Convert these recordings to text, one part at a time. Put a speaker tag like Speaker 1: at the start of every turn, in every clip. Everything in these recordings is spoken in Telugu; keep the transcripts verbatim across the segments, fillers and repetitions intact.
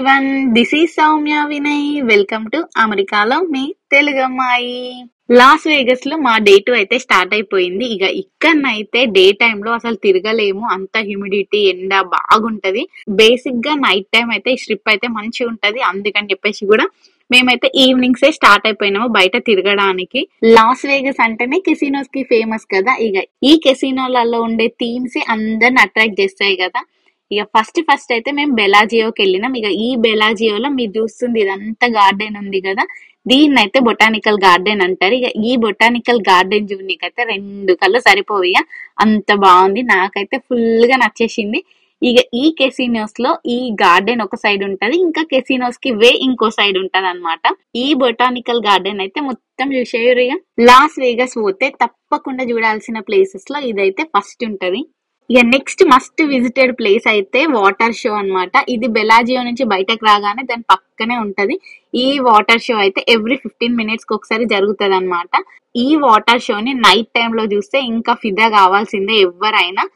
Speaker 1: Everyone, this is Soumya Vinay. Welcome to అమెరికాలో మీ తెలుగు అమ్మాయి. లాస్ వేగస్ లో మా డే టూ అయితే స్టార్ట్ అయిపోయింది. ఇక ఇక్కడనైతే డే టైమ్ లో అసలు తిరగలేము, అంత హ్యూమిడిటీ, ఎండ బాగుంటది. బేసిక్ గా నైట్ టైం అయితే ఈ స్ట్రిప్ అయితే మంచిగా ఉంటది. అందుకని చెప్పేసి కూడా మేమైతే ఈవినింగ్స్ ఏ స్టార్ట్ అయిపోయినాము బయట తిరగడానికి. లాస్ వేగస్ అంటేనే కెసినోస్ కి ఫేమస్ కదా. ఇక ఈ కెసినోలలో ఉండే థీమ్స్ అందరిని అట్రాక్ట్ చేస్తాయి కదా. ఇక ఫస్ట్ ఫస్ట్ అయితే మేము బెలాజియోకి వెళ్ళినాం. ఇక ఈ బెలాజియోలో మీరు చూస్తుంది ఇదంతా గార్డెన్ ఉంది కదా, దీన్ని అయితే బొటానికల్ గార్డెన్ అంటారు. ఇక ఈ బొటానికల్ గార్డెన్ చూడనీకైతే రెండు కళ్ళు సరిపోయి అంత బాగుంది. నాకైతే ఫుల్ గా నచ్చేసింది. ఇక ఈ కెసినోస్ లో ఈ గార్డెన్ ఒక సైడ్ ఉంటది, ఇంకా కెసినోస్ కి వే ఇంకో సైడ్ ఉంటది అనమాట. ఈ బొటానికల్ గార్డెన్ అయితే మొత్తం చూసేయరు. ఇక లాస్ వేగస్ పోతే తప్పకుండా చూడాల్సిన ప్లేసెస్ లో ఇదైతే ఫస్ట్ ఉంటది. ఇక నెక్స్ట్ మస్ట్ విజిటెడ్ ప్లేస్ అయితే వాటర్ షో అన్నమాట. ఇది బెలాజియో నుంచి బయటకు రాగానే దాని పక్కనే ఉంటది. ఈ వాటర్ షో అయితే ఎవ్రీ ఫిఫ్టీన్ మినిట్స్ కి ఒకసారి జరుగుతుంది అనమాట. ఈ వాటర్ షోని నైట్ టైమ్ లో చూస్తే ఇంకా ఫిదా కావాల్సిందే ఎవరైనా.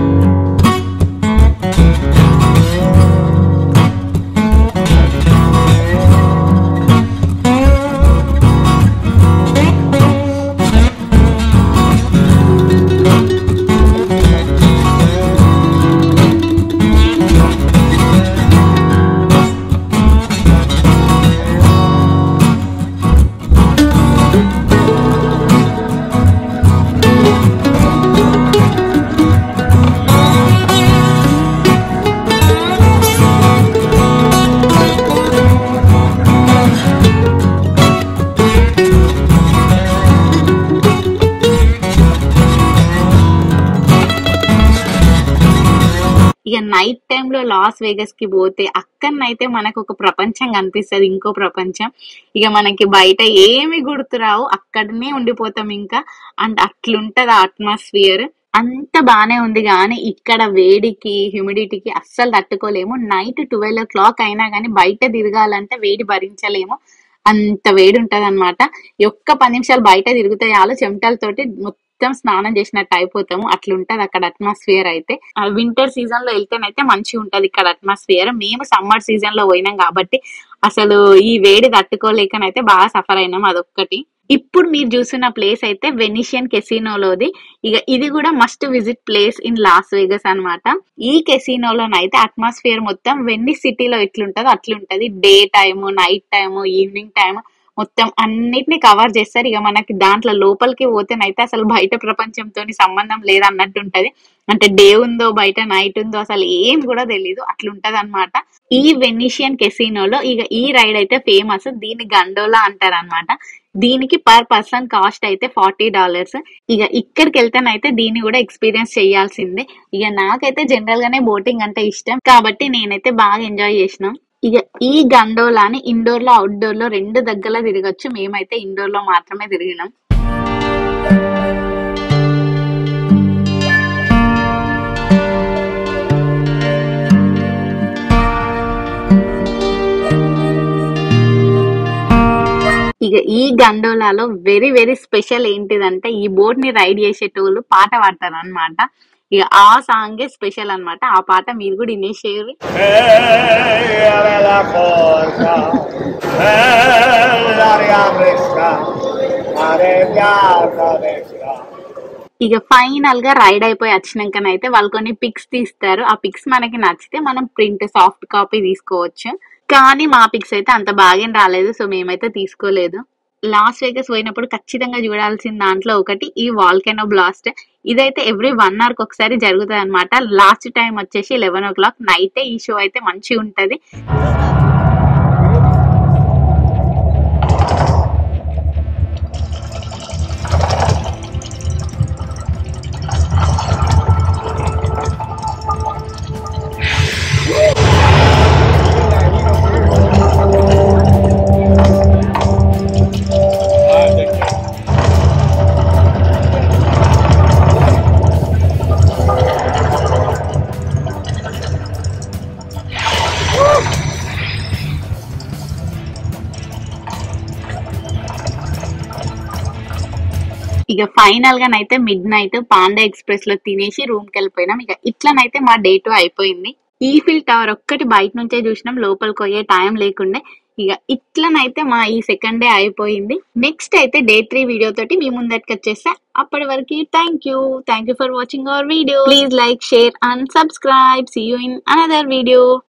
Speaker 1: ఇక నైట్ టైమ్ లో లాస్ వేగస్ కి పోతే అక్కడనైతే మనకు ఒక ప్రపంచం కనిపిస్తుంది, ఇంకో ప్రపంచం. ఇక మనకి బయట ఏమి గుర్తురావు, అక్కడనే ఉండిపోతాం ఇంకా. అండ్ అట్లుంటది అట్మాస్ఫియర్. అంత బానే ఉంది కానీ ఇక్కడ వేడికి హ్యూమిడిటీకి అస్సలు తట్టుకోలేము. నైట్ ట్వెల్వ్ ఓ క్లాక్ అయినా కానీ బయట తిరగాలంటే వేడి భరించలేము, అంత వేడి ఉంటది అనమాట. ఒక్క పది నిమిషాలు బయట తిరిగితే చాలు చెమటలతోటి మొత్తం స్నానం చేసినట్టు అయిపోతాము. అట్లుంటది అక్కడ అట్మాస్ఫియర్ అయితే. వింటర్ సీజన్ లో వెళ్తేనైతే మంచిగా ఉంటది ఇక్కడ అట్మాస్ఫియర్. మేము సమ్మర్ సీజన్ లో పోయినాం కాబట్టి అసలు ఈ వేడి తట్టుకోలేకనైతే బాగా సఫర్ అయినాం, అదొక్కటి. ఇప్పుడు మీరు చూస్తున్న ప్లేస్ అయితే వెనిషియన్ కెసినోలోది. ఇక ఇది కూడా must visit place in Las Vegas అన్నమాట. ఈ కెసినోలోనైతే అట్మాస్ఫియర్ మొత్తం వెనిస్ సిటీలో ఎట్లుంటదో అట్లుంటది. Day time, night time, evening time మొత్తం అన్నిటిని కవర్ చేస్తారు. ఇక మనకి దాంట్లో లోపలికి పోతేనైతే అసలు బయట ప్రపంచంతో సంబంధం లేదన్నట్టు ఉంటది. అంటే డే ఉందో బయట నైట్ ఉందో అసలు ఏం కూడా తెలీదు, అట్లుంటది అనమాట. ఈ వెనిషియన్ కెసినోలో ఇక ఈ రైడ్ అయితే ఫేమస్. దీన్ని గండోలా అంటారు అనమాట. దీనికి పర్ పర్సన్ కాస్ట్ అయితే ఫార్టీ డాలర్స్. ఇక ఇక్కడికి వెళ్తేనైతే దీన్ని కూడా ఎక్స్పీరియన్స్ చేయాల్సిందే. ఇక నాకైతే జనరల్ గానే బోటింగ్ అంటే ఇష్టం కాబట్టి నేనైతే బాగా ఎంజాయ్ చేసిన. ఇక ఈ గండోలాని ఇండోర్ లో అవుట్డోర్ లో రెండు దగ్గర తిరగచ్చు. మేమైతే ఇండోర్ లో మాత్రమే తిరిగినాం. ఇక ఈ గండోలాలో వెరీ వెరీ స్పెషల్ ఏంటిదంటే ఈ బోట్ ని రైడ్ చేసేటోళ్ళు పాట పాడతారు అనమాట. ఇక ఆ సాంగే స్పెషల్ అన్నమాట. ఆ పాట మీరు కూడా వినేసేయండి. ఇక ఫైనల్ గా రైడ్ అయిపోయి వచ్చినాకనైతే వాళ్ళు కొన్ని పిక్స్ తీస్తారు. ఆ పిక్స్ మనకి నచ్చితే మనం ప్రింట్ సాఫ్ట్ కాపీ తీసుకోవచ్చు. కానీ మా పిక్స్ అయితే అంత బాగా రాలేదు, సో మేమైతే తీసుకోలేదు. లాస్ వేగస్ పోయినప్పుడు ఖచ్చితంగా చూడాల్సిన దాంట్లో ఒకటి ఈ వాల్కెనో బ్లాస్ట్. ఇదైతే ఎవ్రీ వన్ అవర్ కి ఒకసారి జరుగుతుంది అనమాట. లాస్ట్ టైం వచ్చేసి లెవెన్ ఓ క్లాక్ నైట్ ఈ షో అయితే మంచిగా ఉంటది. ఇక ఫైనల్ గా నైతే మిడ్ నైట్ పాండా ఎక్స్ప్రెస్ లో తినేసి రూమ్ కి వెళ్ళిపోయినాం. ఇక ఇట్లనైతే మా డే టూ అయిపోయింది. ఈఫిల్ టవర్ ఒక్కటి బయట నుంచే చూసినాం, లోపలికి పోయే టైం లేకుండే. ఇక ఇట్లనైతే మా ఈ సెకండ్ డే అయిపోయింది. నెక్స్ట్ అయితే డే త్రీ వీడియో తోటి మీ ముందరికి వచ్చేస్తా. అప్పటి వరకు thank you thank you for watching our video. Please like, share and subscribe. See you in another video.